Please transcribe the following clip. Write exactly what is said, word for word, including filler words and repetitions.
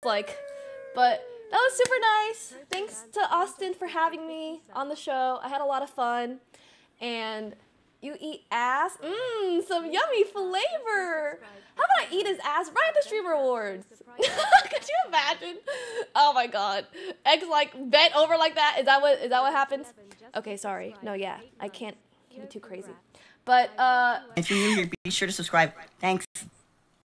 like, but that was super nice. Thanks to Austin for having me on the show. I had a lot of fun. And you eat ass? Mmm, some yummy flavor. How about I eat his ass right at the Streamer Awards? Could you imagine? Oh my god. X like bent over like that? Is that what is that what happens? Okay, sorry. No, yeah. I can't, can't be too crazy. But uh if you're new here, be sure to subscribe. Thanks.